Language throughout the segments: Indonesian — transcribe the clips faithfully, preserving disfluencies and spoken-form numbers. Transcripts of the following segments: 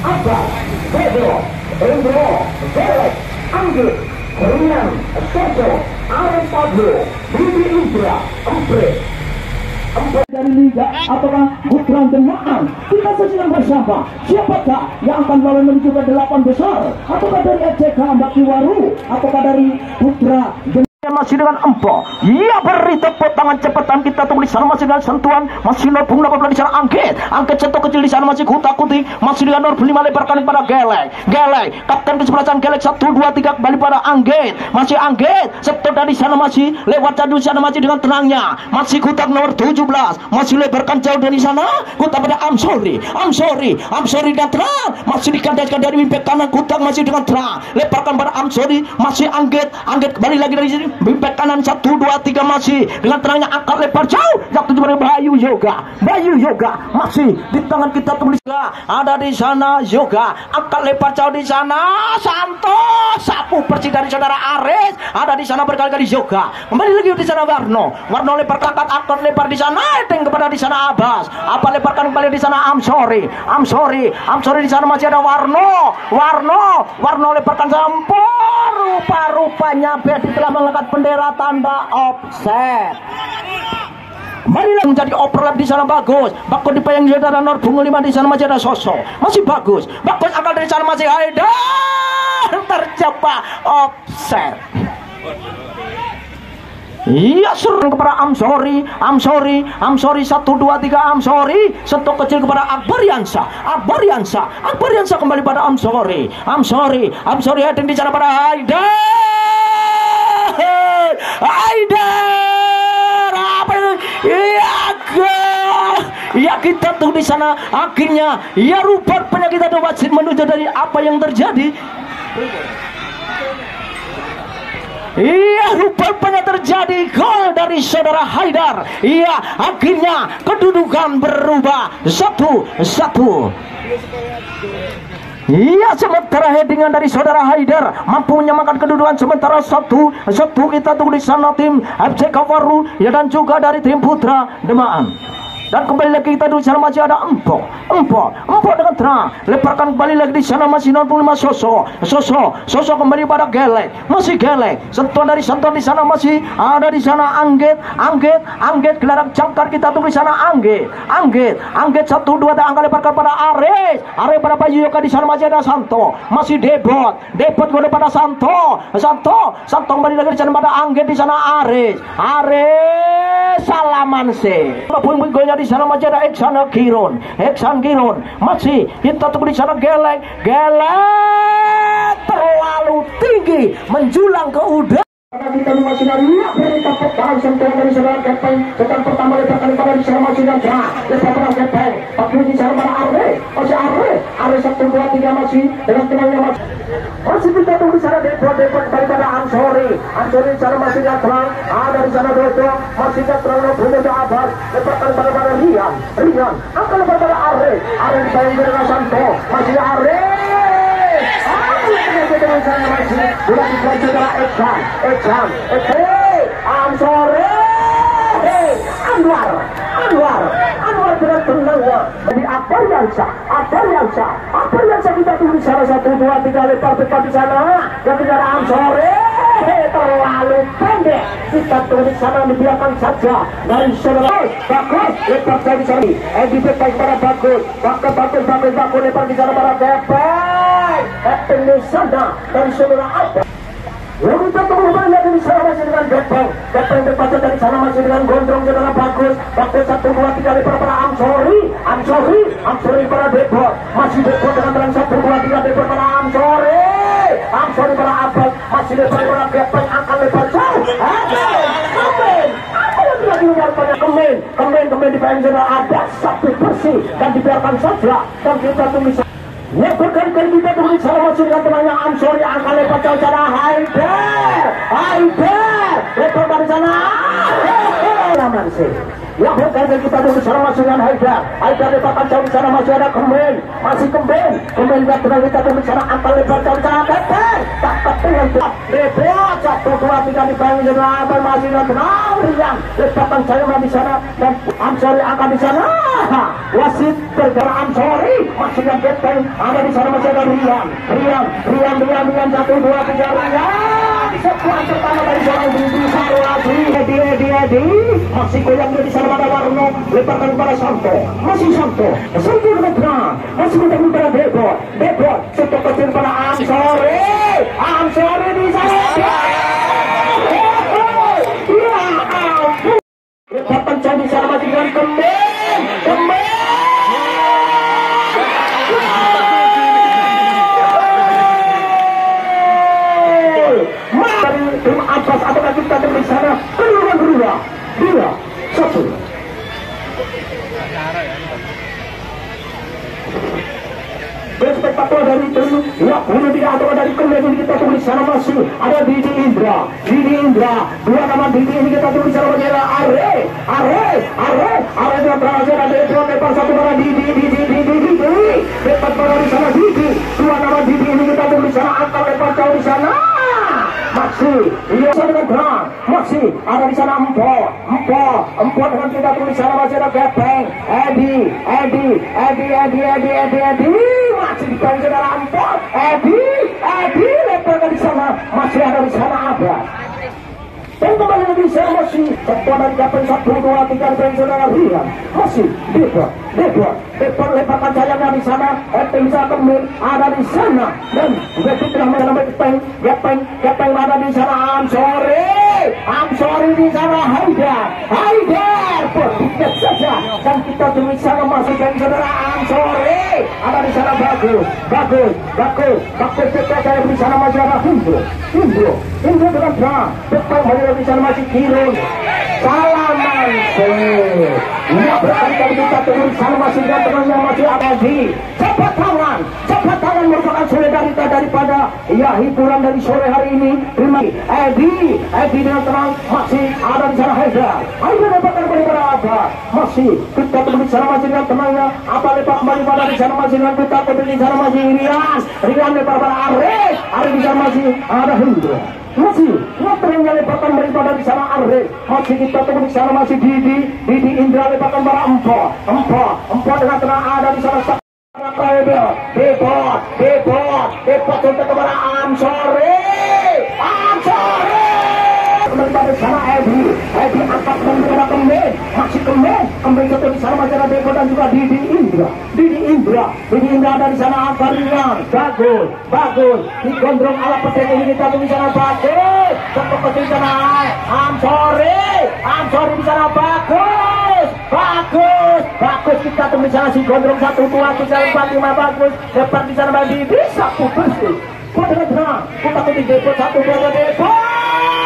Abbas, Pedro, Indro, Felix, Anggit, Rian, Sergio, Arif Pablo, Bibi Indra, Empre, Empre dari Liga, apakah Putra Demaan? Kita saksikan bersama siapakah yang akan lawan menuju ke delapan besar? Apakah dari F C K Mbak Kiwaru? Apakah dari Putra Demaan? Masih dengan Empo, ya beri tepuk tangan cepetan, kita tunggu di sana masih dengan sentuhan, masih Norbung Nababla di sana angket, angket centok kecil di sana masih kutak kutik, masih dengan Norbung lima lebarkan pada Gelek, Gelek, kapten kesebelasan Gelek satu dua tiga kembali pada Angget, masih Angget, setor dari sana masih lewat jauh di sana masih dengan tenangnya, masih kutak nomor tujuh belas, masih lebarkan jauh dari sana, kutak pada I'm sorry, I'm sorry, I'm sorry dan terang, masih dikandaskan dari wimpek kanan, kutak masih dengan terang, lebarkan pada I'm sorry, masih Angget, Angget kembali lagi dari sini. Bimpek kanan satu dua tiga masih dengan tenangnya angkat lebar jauh yang tujuh Bayu Yoga, Bayu Yoga masih di tangan kita tulis ada di sana Yoga angkat lebar jauh di sana Santos sapu bersih dari saudara Aris ada di sana berkali-kali Yoga kembali lagi di sana Warno, Warno lebar angkat angkat lebar di sana Eteng kepada di sana Abbas apa lebarkan kembali di sana I'm sorry, I'm sorry, I'm sorry di sana masih ada Warno, Warno, Warno lebarkan sampur rupa-rupanya Bedi telah mengangkat bendera tanda offset. Marilah menjadi overlap di sana bagus. Bagus dipayang saudara Norbung lima di sana masih ada Sosok. Masih bagus. Bagus akal dari sana masih Haidar terjebak offset. Iya suruh kepada I'm sorry, I'm sorry, I'm sorry satu dua tiga I'm sorry. Sentuh kecil kepada Akbar Yansa, Akbar Yansa, Akbar Yansa kembali pada I'm sorry, I'm sorry, I'm sorry heading di sana pada Haidar. Haidar apa itu? Iya ya kita tuh di sana akhirnya ya rupanya kita ada wasit menuju dari apa yang terjadi. Iya rupanya terjadi gol dari saudara Haidar. Iya akhirnya kedudukan berubah satu satu. Iya sementara headingan dari saudara Haidar mampu menyamakan kedudukan sementara satu satu kita tunggu di sana tim F C K Waru ya dan juga dari tim Putra Demaan. Dan kembali lagi kita di sana masih ada Empo, Empo, Empo dengan terang. Leparkan kembali lagi di sana masih nol lima Soso, Soso, Soso kembali pada Gelek, masih Gelek. Sentuhan dari sentuhan di sana masih ada di sana Angget, Angget, Angget gelandang jangkar kita tunggu di sana Angget, Angget, Angget satu dua tiga angka leparkan pada Ares, Ares pada Bayu Yoga di sana masih ada Santo, masih Debot, Debot kemudian pada Santo, Santo, Santo kembali lagi di sana pada Angget di sana Ares, Ares salaman se. Apapun golnya di sana masih ada Eksan Giron, Eksan Giron masih kita tunggu di sana Gelek, Gelek terlalu tinggi menjulang ke udara. Kita masih dari beri tepuk tangan sentuhan dari saudara Gepeng setelah pertama letakkan pada di sana masih dan terang letakkan Gepeng tapi di sana pada Arre masih Arre Arre satu dua tiga masih dengan tenangnya masih masih kita tunggu di sana Depot Depot daripada Ansori Ansori di sana masih dan terang ada di sana Dodo masih dan terang Norbung Abbas letakkan pada pada Rian Rian akan lepas pada Arre Arre dibayang dengan Santo masih Arre dengan sana masih bulan di saudara Eksan Eksan Eksan I'm sorry hey Anwar Anwar Anwar dengan tenangnya jadi Akbar Yansa Akbar Yansa Akbar Yansa kita tunggu di sana satu dua tiga lebar depan di sana yang negara I'm sorry hey terlalu pendek kita tunggu di sana dibiarkan saja dari saudara bagus lebar saya di sana Edi Pekai pada bagus bagus bagus bagus bagus lebar di sana pada Pekai Pekai di sana dari saudara Akbar. Lalu kita tunggu kembali lagi di sana masih dengan Gepeng Gepeng berpacat dari sana masih dengan Gondrong saudara bagus bagus satu dua tiga lebar pada I'm sorry I'm sorry I'm sorry pada Depot masih Depot dengan terang satu dua tiga lebar pada I'm sorry I'm sorry pada Abbas masih lebar pada Gepeng akan lebar jauh Kemen Kemen apa yang tidak diluar pada Kemen Kemen Kemen di P M Zona ada satu bersih dan dibiarkan saja dan kita tunggu ya berkali-kali kita tunggu sana masih dengan temannya I'm sorry angka lebar jauh sana Haidar Haidar lebar dari sana Haidar sih ya berkali-kali kita tunggu sana masih dengan Haidar Haidar lebarkan jauh di sana masih ada Kemen masih Kemen Kemen kita tunggu kita tunggu sana angka lebar jauh sana Kemen tak tak dengan Depot satu dua tiga di Bang Jenderal masih dan tenang Rian letakkan saya di sana dan Amsori akan di sana wasit bergerak Amsori masih dan Gepeng ada di sana masih ada Rian Rian Rian Rian Rian satu dua tiga Rian sepuan pertama dari seorang Budi Sarwati Edi Edi Edi masih goyang di sana pada Warno letakkan kepada Santo masih Santo Santo dengan tenang masih bertemu pada Depot Depot satu kecil pada Amsori Amsori di sana letakkan saya di sana masih dengan Kembang Kembang dari tim Abbas apakah kita ada di sana kedua kedua dua satu spektakuler dari tim ya bunuh tidak atau dari kemudian kita tunggu di sana masih ada Didi Indra Didi Indra dua nama Didi ini kita tunggu di sana masih ada Are Are Are Are yang berhasil ada dua depan satu nama Didi Didi Didi Didi depan pada di sana Didi dua nama Didi ini kita tunggu di sana angkat lepas jauh di sana masih iya dengan terang masih ada di sana Empo Empo Empo dengan kita tunggu di sana masih ada Gepeng Edi Edi Edi Edi Edi Edi Edi masih di bawah saudara Empo Edi Edi lepas di sana masih ada di sana Abra dan kembali lagi saya masih sebuah dari Gepeng satu dua tiga di bawah saudara Rian masih Depot Depot Depot lepaskan sayangnya di sana Edi bisa kemil ada di sana dan Gepeng telah mengalami Gepeng Gepeng Gepeng ada di sana Amsori Amsori di sana Haidar Haidar berpikir saja dan kita demi sana masih dan saudara Amsori ada di sana bagus bagus bagus bagus kita saya di sana masih ada Hindro Hindro Hindro dengan terang Gepeng di sana masih Kirun Salaman ya berkali-kali kita turun sana masih dan temannya masih ada di cepat tangan cepat tangan merupakan solidaritas daripada ya hiburan dari sore hari ini terima Edi Edi dengan tenang masih ada di sana Haidar Haidar dapatkan kembali pada apa masih kita turun di sana masih dengan tenangnya apa lepas kembali pada di sana masih dengan kita turun di sana masih Rian Rian lepas pada Are Are di sana masih ada Hendro masih ternyata lepaskan daripada di sana Arre masih kita tunggu di sana masih Didi Didi Indra lepaskan pada Empo Empo Empo dengan tenang ada di sana Depot Depot Depot untuk kepada Amsori Amsori kembali pada sana Edi Edi angkat kembali kepada Kembang masih Kembang Kembang satu di sana masih ada Depot dan juga Didi Indra Didi Indra Didi Indra ada di sana Angkarian bagus bagus digondrong ala petek ini kita di sana bagus satu di sana Amsori Amsori di sana bagus bagus bagus kita di sana si gondrong satu dua tiga empat lima bagus depan di sana bagi bisa putus pada tenang kita di Depot satu dua Depot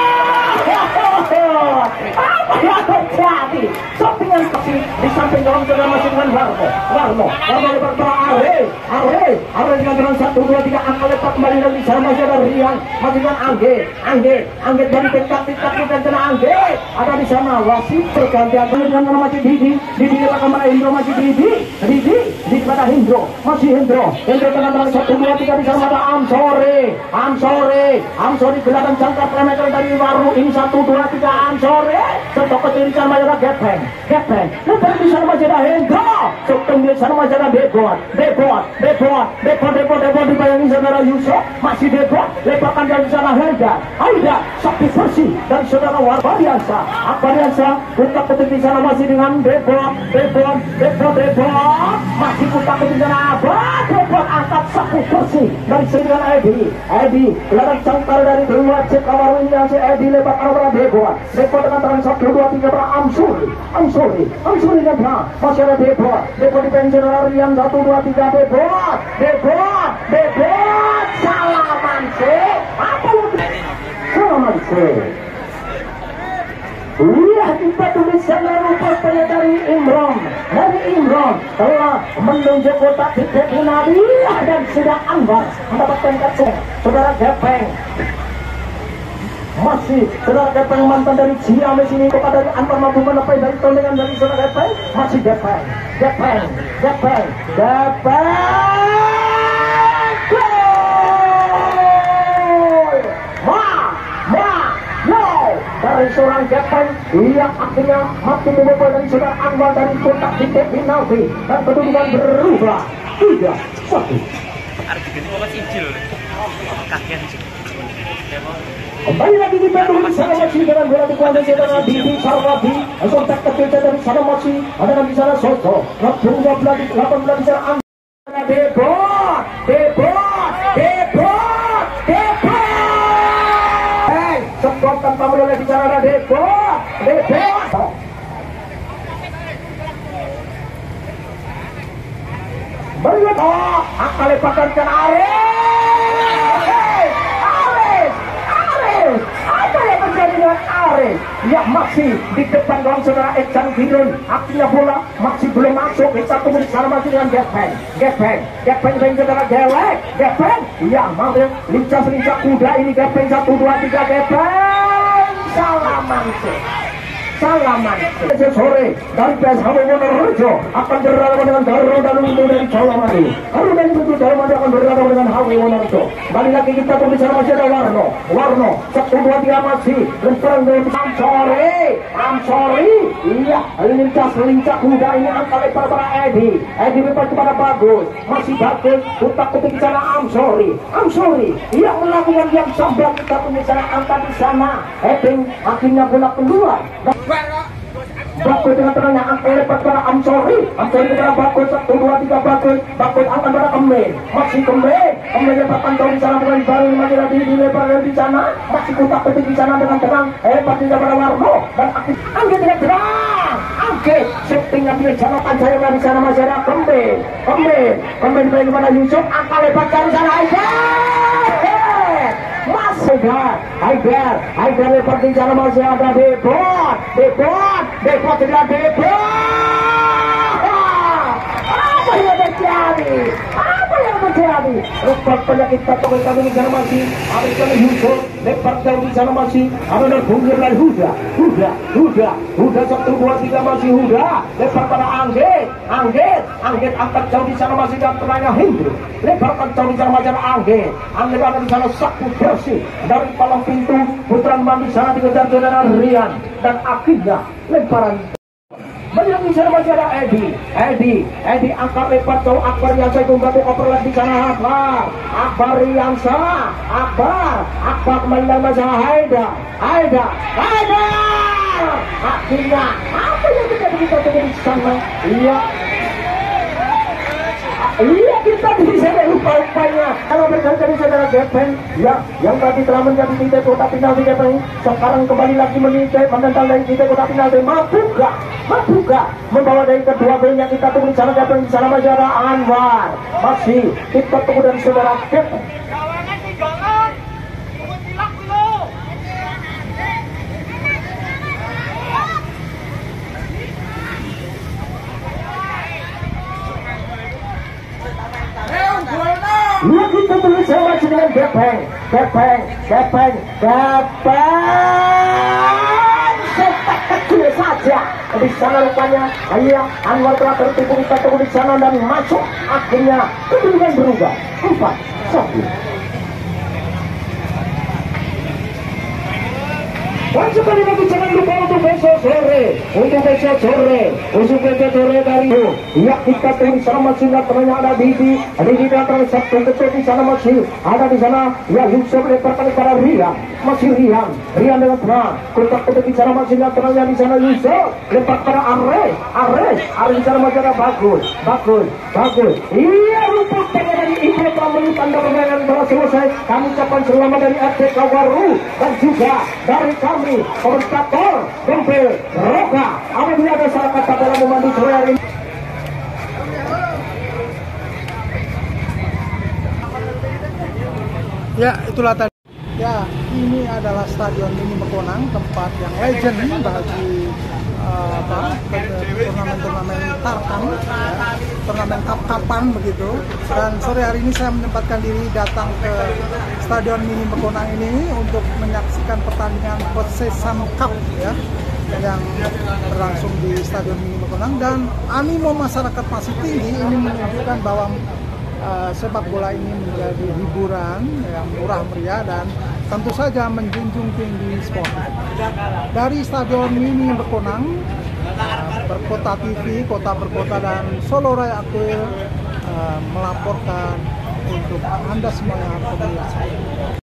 apa yang terjadi sampingan kasih di samping dorong saudara masih dengan Warno Warno Warno lepas pada Are Are Are dengan dengan satu dua tiga angka lepas kembali lagi sana masih ada Rian masih dengan Angge Angge Angge dari dekat dekat dan kena Angge ada di sana wasit pergantian dengan nama masih Didi Didi lepas kembali Hendro masih Didi Didi di pada Hendro masih Hendro Hendro dengan dengan satu dua tiga di sana ada Amsori Amsori Amsori kelihatan jangka perimeter dari Warno ini satu dua tiga Amsori setok kecil di sana ada Gepeng Gepeng lepas di sana masih ada Hendro setok di sana masih ada Depot Depot Depot Depot Depot Depot dibayangi saudara Yusuf masih Depot lepaskan dari sana Haidar Haidar sakit bersih dan saudara Warbadiansa Warbadiansa buka kecil di sana masih dengan Depot Depot Depot Depot masih buka kecil di sana apa Depot angkat sakit bersih dari dengan Edi Edi kelihatan cangkar dari dua cek awal ini si Edi lepas arah Depot Depot dengan terang satu dua tiga pada Amsuri Amsuri Amsuri dengan masih ada Depot Depot di pensiun Rian satu dua tiga Depot Depot Depot Salaman sih apa lagi Salaman sih lihat kita tulisan rupanya dari Imron dari Imron telah menunjuk kotak tiket Nabi dan sudah Anwar mendapatkan kartu saudara Gepeng masih saudara Gepeng mantan dari Ciamis ini kepada dari Anwar mampu menepai dari tendangan dari saudara Gepeng masih Gepeng Gepeng Gepeng Gepeng gol Gepeng. Iya, akhirnya mati membobol dari saudara Anwar dari kotak titik penalti dan kedudukan berubah tiga satu. Kembali lagi di Bandung di sana masih dengan bola dikuasai saudara Didi Sarwadi. Kontak terpecah dari sana masih ada di sana Soto. dua belas delapan belas di sana Anwar. Debot, debot, debot, debot. Hei, skor tanpa menoleh di sana ada debot, debot. Melihat, oh, angka lepaskan ke Aris. Aris, Aris, apa yang terjadi dengan Aris? Ya masih di depan gawang saudara Ecan Girun. Akhirnya bola masih belum masuk. Kita tunggu di sana masih dengan Gepeng, Gepeng, Gepeng dan saudara Gelek, Gepeng. Ya mau lincah-lincah kuda ini Gepeng satu dua tiga Gepeng. Salaman sih. Salaman sore dari P S H Wonorejo akan berhadapan dengan Garuda Muda dari Colomadu. Garuda Muda Colomadu akan berhadapan dengan H W Wonorejo. Balik lagi kita tuh di sana masih ada Warno, Warno satu dua tiga masih lemparan dari Amsori, Amsori. Iya, lincah lincah kuda ini angka lebar para Edi, Edi lepas kepada Bagus, masih Bagus utak utik di sana Amsori, Amsori. Iya melakukan yang sambat kita tuh di sana angka di sana. Edi akhirnya bola keluar. Bagus dengan tenangnya angka lepas pada Amsori, Amsori kepada Bagus satu dua tiga Bagus, Bagus akan pada Kembe, masih Kembe, Kembe lepas pantau di sana bukan baru lagi lagi di lebar di sana, masih kutak petik di sana dengan tenang, lepas di pada Warno dan akhir angkat dengan tenang, angkat settingnya di sana pancaya di sana masih ada Kembe, Kembe, Kembe di pada Yusuf, angka lepas dari sana Aisyah. Masih Haidar, Haidar, Haidar lepas di sana masih ada Debot, Debot, Debot tidak Debot. Apa yang terjadi? Apa yang terjadi? Rupak penyakit tato kami di sana masih ada di sana Yusuf, lepas jauh di sana masih ada dan Bunggir dan Huda, Huda, Huda, Huda satu dua tiga masih Huda, lepas pada Anggit, Anggit, Anggit angkat jauh di sana masih dan tenangnya Hindu, lebarkan jauh di sana masih ada Anggit, Anggit ada di sana sapu bersih dari palang pintu putaran mandi sana dikejar saudara Rian dan akhirnya lemparan. Banyak di sana masih ada Edi, Edi, Edi angkat lepas jauh Akbar yang saya tunggu oper di sana Akbar, Akbar yang salah, Akbar, Akbar kembali masih Haidar, Haidar, Haidar. Akhirnya apa yang terjadi kita tunggu di sana? Iya. Iya kita bisa lupa rupanya. Kalau berkali-kali saudara Gepeng, ya yang tadi telah menjadi titik kotak penalti Gepeng, sekarang kembali lagi menitik menentang dari titik kotak penalti. Mampu gak? Mampu gak? Membawa dari kedua golnya kita tunggu di sana Gepeng, di sana masih ada Anwar. Masih kita tunggu dari saudara Gepeng. Lihat itu tulis sama dengan Gepeng, Gepeng, Gepeng, Gepeng. Sepak kecil saja di sana rupanya. Ayah Anwar telah tertipu kita tunggu di sana dan masuk. Akhirnya kedudukan berubah empat satu. Dan sekali lagi jangan lupa untuk besok sore, untuk besok sore, untuk besok sore dari itu. Ya kita tunggu di sana masih temannya ada Didi, Didi datang satu kecil di sana masih ada di sana. Ya Yusuf leparkan kepada Rian, masih Rian, Rian dengan tenang. Kotak kotak di sana masih temannya di sana Yusuf lempar pada Ares, Ares, Ares di sana masih ada Bagus, Bagus, Bagus. Iya rumput dari Ibu telah tanda permainan telah selesai. Kami ucapkan selamat dari R T Kawaru dan juga dari kami komentator Gempil Roka. Apabila ada salah kata dalam memandu sore hari ini. Ya itulah tadi. Ya ini adalah Stadion Mini Mekonang, tempat yang legend bagi uh, apa turnamen-turnamen tarkam, ya, turnamen kap-kapan begitu. Dan sore hari ini saya menyempatkan diri datang ke Stadion Mini Mekonang ini untuk menyaksikan pertandingan Persesam Cup ya yang berlangsung di Stadion Mini Mekonang, dan animo masyarakat masih tinggi. Ini menunjukkan bahwa uh, sepak bola ini menjadi hiburan yang murah meriah dan tentu saja menjunjung tinggi sport. Dari Stadion Mini Bekonang, uh, Berkota T V, Kota Berkota dan Solo Raya Aktual uh, melaporkan untuk Anda semua yang pemirsa.